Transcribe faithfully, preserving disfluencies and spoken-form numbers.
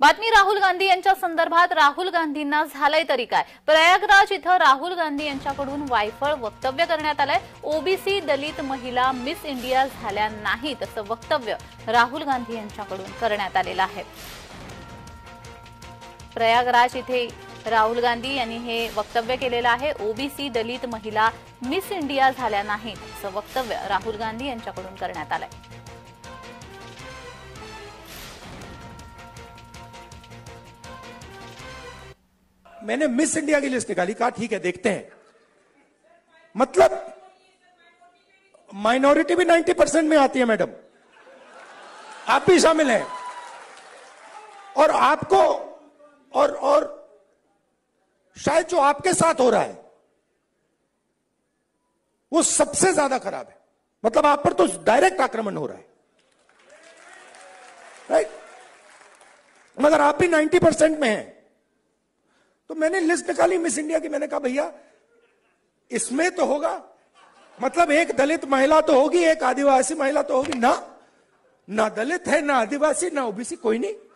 बातमी राहुल गांधी यांच्या संदर्भात राहुल गांधींना झालंय तरी काय? प्रयागराज इथं राहुल गांधी यांच्याकडून वायफळ वक्तव्य करण्यात आलंय। ओबीसी दलित महिला मिस इंडिया झाल्या नाहीत असं वक्तव्य राहुल गांधी यांच्याकडून करण्यात आलेलं आहे। प्रयागराज इथे राहुल गांधी यांनी हे वक्तव्य केलेलं आहे। ओबीसी दलित महिला मिस इंडिया झाल्या नाहीत असं वक्तव्य राहुल गांधी यांच्याकडून करण्यात आलंय। मैंने मिस इंडिया की लिस्ट निकाली, कहा ठीक है देखते हैं। मतलब माइनॉरिटी भी नब्बे परसेंट में आती है मैडम, आप भी शामिल हैं। और आपको और और शायद जो आपके साथ हो रहा है वो सबसे ज्यादा खराब है। मतलब आप पर तो डायरेक्ट आक्रमण हो रहा है, राइट? मगर आप भी नब्बे परसेंट में हैं। तो मैंने लिस्ट निकाली मिस इंडिया की। मैंने कहा भैया इसमें तो होगा, मतलब एक दलित महिला तो होगी, एक आदिवासी महिला तो होगी ना। ना दलित है, ना आदिवासी, ना ओबीसी, कोई नहीं।